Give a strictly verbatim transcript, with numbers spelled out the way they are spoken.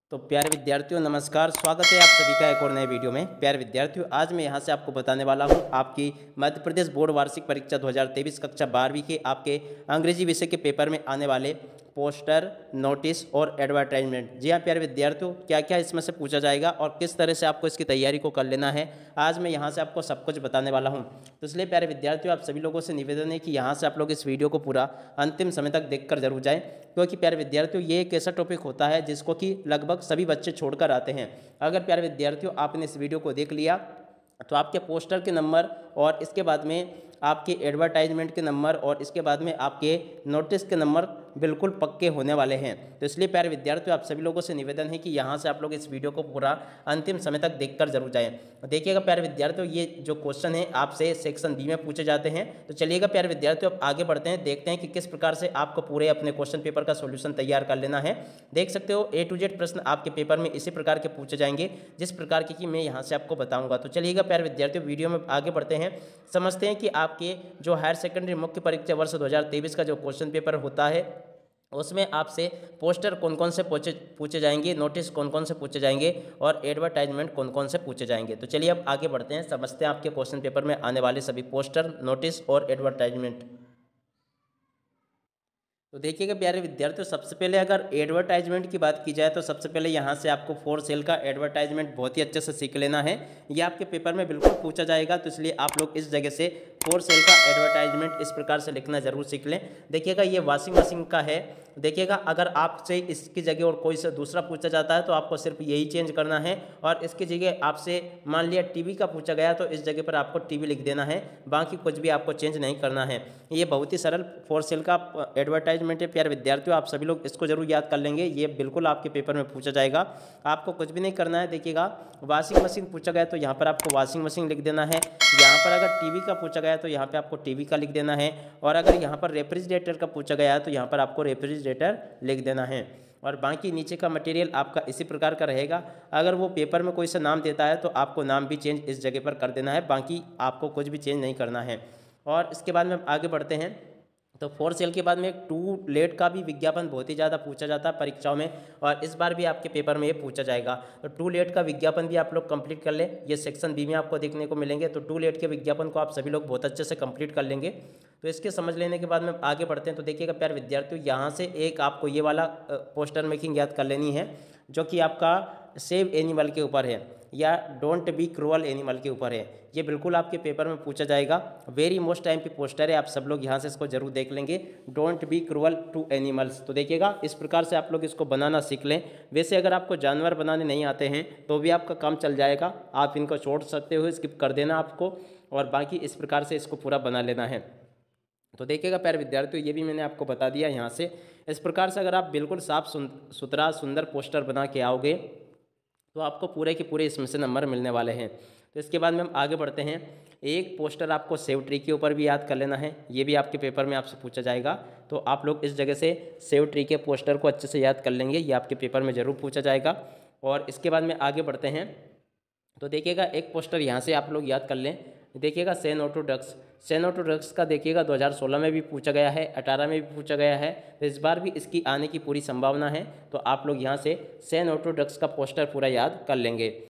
तो प्यारे विद्यार्थियों नमस्कार, स्वागत है आप सभी का एक और नए वीडियो में। प्यारे विद्यार्थियों, आज मैं यहां से आपको बताने वाला हूं आपकी मध्य प्रदेश बोर्ड वार्षिक परीक्षा दो हज़ार तेईस कक्षा बारहवीं के आपके अंग्रेजी विषय के पेपर में आने वाले पोस्टर, नोटिस और एडवर्टाइजमेंट। जी हाँ प्यारे विद्यार्थियों, क्या क्या इसमें से पूछा जाएगा और किस तरह से आपको इसकी तैयारी को कर लेना है, आज मैं यहाँ से आपको सब कुछ बताने वाला हूँ। तो इसलिए प्यारे विद्यार्थियों, आप सभी लोगों से निवेदन है कि यहाँ से आप लोग इस वीडियो को पूरा अंतिम समय तक देखकर जरूर जाएं, क्योंकि प्यारे विद्यार्थियों ये एक ऐसा टॉपिक होता है जिसको कि लगभग सभी बच्चे छोड़कर आते हैं। अगर प्यारे विद्यार्थियों आपने इस वीडियो को देख लिया तो आपके पोस्टर के नंबर और इसके बाद में आपके एडवर्टाइजमेंट के नंबर और इसके बाद में आपके नोटिस के नंबर बिल्कुल पक्के होने वाले हैं। तो इसलिए प्यारे विद्यार्थियों, आप सभी लोगों से निवेदन है कि यहाँ से आप लोग इस वीडियो को पूरा अंतिम समय तक देखकर जरूर जाएं। देखिएगा प्यारे विद्यार्थियों, ये जो क्वेश्चन है आपसे सेक्शन बी में पूछे जाते हैं। तो चलिएगा प्यारे विद्यार्थियों, अब आगे बढ़ते हैं, देखते हैं कि किस प्रकार से आपको पूरे अपने क्वेश्चन पेपर का सोल्यूशन तैयार कर लेना है। देख सकते हो ए टू जेड प्रश्न आपके पेपर में इसी प्रकार के पूछे जाएंगे जिस प्रकार के कि मैं यहाँ से आपको बताऊँगा। तो चलिएगा प्यारे विद्यार्थियों, वीडियो में आगे बढ़ते हैं, समझते हैं कि आपके जो हायर सेकेंडरी मुख्य परीक्षा वर्ष दो हज़ार तेईस का जो क्वेश्चन पेपर होता है उसमें आपसे पोस्टर कौन कौन से पूछे पूछे जाएंगे, नोटिस कौन कौन से पूछे जाएंगे और एडवर्टाइजमेंट कौन कौन से पूछे जाएंगे। तो चलिए अब आगे बढ़ते हैं, समझते हैं आपके क्वेश्चन पेपर में आने वाले सभी पोस्टर, नोटिस और एडवर्टाइजमेंट। तो देखिएगा प्यारे विद्यार्थियों, सबसे पहले अगर एडवर्टाइजमेंट की बात की जाए तो सबसे पहले यहाँ से आपको फोर सेल का एडवर्टाइजमेंट बहुत ही अच्छे से सीख लेना है। ये आपके पेपर में बिल्कुल पूछा जाएगा, तो इसलिए आप लोग इस जगह से फोर सेल का एडवर्टाइजमेंट इस प्रकार से लिखना जरूर सीख लें। देखिएगा ये वॉशिंग मशीन का है। देखिएगा अगर आपसे इसकी जगह और कोई से दूसरा पूछा जाता है तो आपको सिर्फ यही चेंज करना है, और इसकी जगह आपसे मान लिया टीवी का पूछा गया तो इस जगह पर आपको टीवी लिख देना है, बाकी कुछ भी आपको चेंज नहीं करना है। ये बहुत ही सरल फोर सेल का एडवर्टाइजमेंट है प्यारे विद्यार्थियों, आप सभी लोग इसको जरूर याद कर लेंगे, ये बिल्कुल आपके पेपर में पूछा जाएगा। आपको कुछ भी नहीं करना है। देखिएगा वॉशिंग मशीन पूछा गया तो यहाँ पर आपको वॉशिंग मशीन लिख देना है। यहाँ पर अगर टीवी का पूछा गया तो यहाँ पे आपको टीवी का लिख देना है, और अगर यहाँ पर रेफ्रिजरेटर का पूछा गया है तो यहाँ पर आपको रेफ्रिजरेटर लिख देना है। और बाकी नीचे का मटेरियल आपका इसी प्रकार का रहेगा। अगर वो पेपर में कोई सा नाम देता है तो आपको नाम भी चेंज इस जगह पर कर देना है, बाकी आपको कुछ भी चेंज नहीं करना है। और इसके बाद में आगे बढ़ते हैं, तो फोर सेल के बाद में एक टू लेट का भी विज्ञापन बहुत ही ज़्यादा पूछा जाता है परीक्षाओं में, और इस बार भी आपके पेपर में ये पूछा जाएगा। तो टू लेट का विज्ञापन भी आप लोग कंप्लीट कर लें, ये सेक्शन बी में आपको देखने को मिलेंगे। तो टू लेट के विज्ञापन को आप सभी लोग बहुत अच्छे से कंप्लीट कर लेंगे। तो इसके समझ लेने के बाद में आगे बढ़ते हैं। तो देखिएगा प्यारे विद्यार्थियों, यहाँ से एक आपको ये वाला पोस्टर मेकिंग याद कर लेनी है, जो कि आपका सेव एनिमल के ऊपर है या डोंट बी क्रूअल एनिमल के ऊपर है। ये बिल्कुल आपके पेपर में पूछा जाएगा। वेरी मोस्ट टाइम पे पोस्टर है, आप सब लोग यहाँ से इसको जरूर देख लेंगे, don't be cruel to animals. तो देखिएगा इस प्रकार से आप लोग इसको बनाना सीख लें। वैसे अगर आपको जानवर बनाने नहीं आते हैं तो भी आपका काम चल जाएगा, आप इनको छोड़ सकते हो, स्किप कर देना आपको, और बाकी इस प्रकार से इसको पूरा बना लेना है। तो देखिएगा प्यारे विद्यार्थियों, ये भी मैंने आपको बता दिया यहाँ से। इस प्रकार से अगर आप बिल्कुल साफ सुथरा सुंदर पोस्टर बना के आओगे तो आपको पूरे के पूरे इसमें से नंबर मिलने वाले हैं। तो इसके बाद में हम आगे बढ़ते हैं। एक पोस्टर आपको सेव ट्री के ऊपर भी याद कर लेना है, ये भी आपके पेपर में आपसे पूछा जाएगा। तो आप लोग इस जगह से सेव ट्री के पोस्टर को अच्छे से याद कर लेंगे, ये आपके पेपर में ज़रूर पूछा जाएगा। और इसके बाद में आगे बढ़ते हैं। तो देखिएगा एक पोस्टर यहाँ से आप लोग याद कर लें। देखिएगा say no to drugs, say no to drugs का देखिएगा दो हज़ार सोलह में भी पूछा गया है, अठारह में भी पूछा गया है, तो इस बार भी इसकी आने की पूरी संभावना है। तो आप लोग यहाँ से से नो टू ड्रग्स का पोस्टर पूरा याद कर लेंगे।